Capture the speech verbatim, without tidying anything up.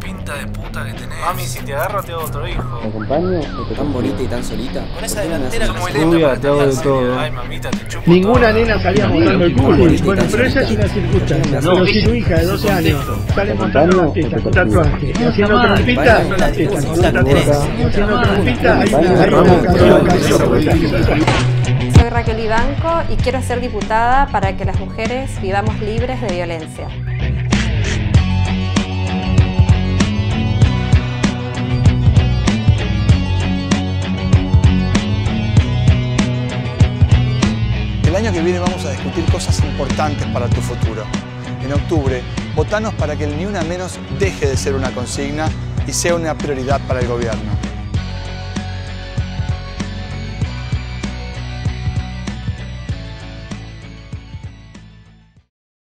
pinta de puta que tenés. Mami, si te agarro te hago otro hijo. ¿Te acompaño o te Tan bonita y tan solita. Con esa delantera Sos muy Rubia, linda te hago de todo. Ay, mamita, te chupo Ninguna todo. nena salía mostrando el culo. Bueno, pero esa es una circunstancia. No, Pero si tu hija de doce años sale mostrando las tetas con tatuaje, haciendo trampita, con las tetas, con un tatuaje, haciendo trampita, hay una... Soy Raquel Ibanco y quiero ser diputada para que las mujeres vivamos libres de violencia. El año que viene vamos a discutir cosas importantes para tu futuro. En octubre, votanos para que el Ni Una Menos deje de ser una consigna y sea una prioridad para el gobierno.